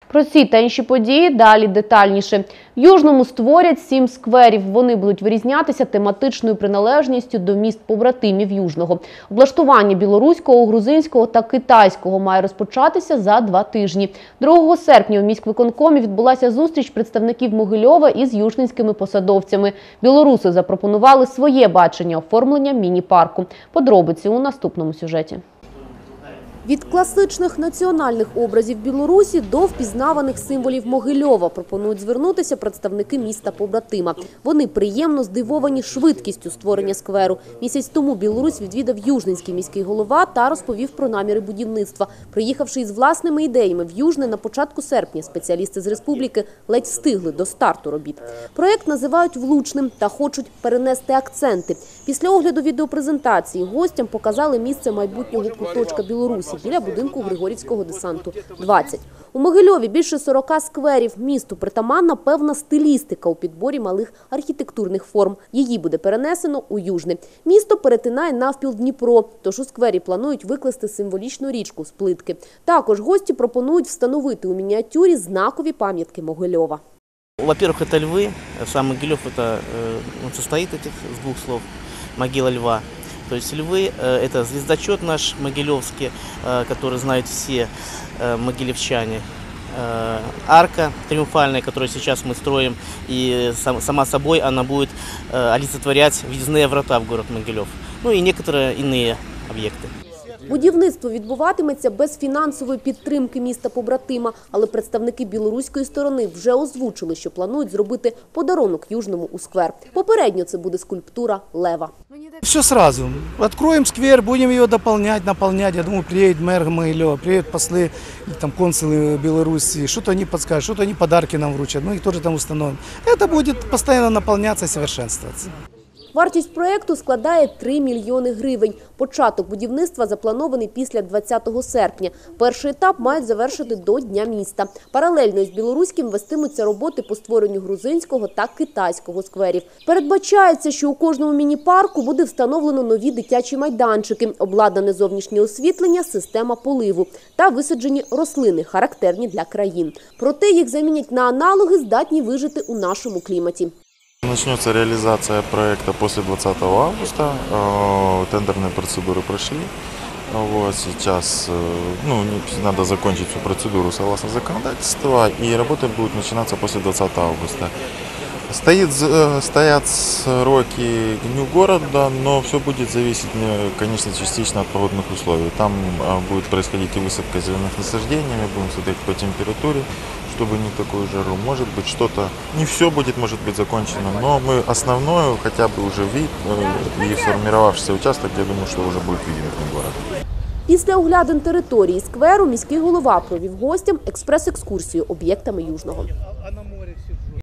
Про ці та інші події далі детальніше. В Южному створять 7 скверів. Вони будуть вирізнятися тематичною приналежністю до міст-побратимів Южного. Облаштування білоруського, грузинського та китайського має розпочатися за 2 тижні. 2 серпня у міськвиконкомі відбулася зустріч представників Могильова із южненськими посадовцями. Білоруси запропонували своє бачення оформлення міні-парку. Подробиці у наступному сюжеті. Від класичних національних образів Білорусі до впізнаваних символів Могильова пропонують звернутися представники міста-побратима. Вони приємно здивовані швидкістю створення скверу. Місяць тому Білорусь відвідав южненський міський голова та розповів про наміри будівництва. Приїхавши із власними ідеями в Южне на початку серпня, спеціалісти з республіки ледь встигли до старту робіт. Проєкт називають влучним та хочуть перенести акценти. Після огляду відеопрезентації гостям показали місце майбутнього куточка Білорусі біля будинку Григорівського десанту 20. У Могильові більше 40 скверів. Місту притаманна певна стилістика у підборі малих архітектурних форм. Її буде перенесено у Южне. Місто перетинає навпіл Дніпро, тож у сквері планують викласти символічну річку з плитки. Також гості пропонують встановити у мініатюрі знакові пам'ятки Могильова. Во-первых, это львы. Сам Могилев он состоит из 2 слов. Могила льва. То есть львы – это звездочет наш могилевский, который знают все могилевчане. Арка триумфальная, которую сейчас мы строим, и сама собой она будет олицетворять въездные врата в город Могилев. Ну и некоторые иные объекты. Будівництво відбуватиметься без фінансової підтримки міста-побратима, але представники білоруської сторони вже озвучили, що планують зробити подарунок Южному у сквер. Попередньо це буде скульптура лева. Все сразу. Откроем сквер, будем его наполнять. Я думаю, приедет мэр Могилева, приедут послы, там, консулы Беларуси, что-то они подскажут, что-то они подарки нам вручат, мы их тоже там установим. Это будет постоянно наполняться и совершенствоваться. Вартість проєкту складає 3 мільйони гривень. Початок будівництва запланований після 20 серпня. Перший етап мають завершити до Дня міста. Паралельно з білоруським вестимуться роботи по створенню грузинського та китайського скверів. Передбачається, що у кожному міні-парку буде встановлено нові дитячі майданчики, обладнане зовнішнє освітлення, система поливу та висаджені рослини, характерні для країн. Проте їх замінять на аналоги, здатні вижити у нашому кліматі. Начнется реализация проекта после 20 августа. Тендерные процедуры прошли. Вот, сейчас надо закончить всю процедуру согласно законодательства, и работы будут начинаться после 20 августа. Стоят сроки к Дню города, но все будет зависеть, конечно, частично от погодных условий. Там будет происходить и высадка зеленых насаждений, мы будем смотреть по температуре, чтобы не такую жару. Может быть, что-то, не все будет, может быть, закончено, но мы основное, хотя бы уже вид и сформировавшийся участок, я думаю, что уже будет виден День города. Після оглядин території скверу міський голова провів гостям експрес-екскурсію об'єктами Южного.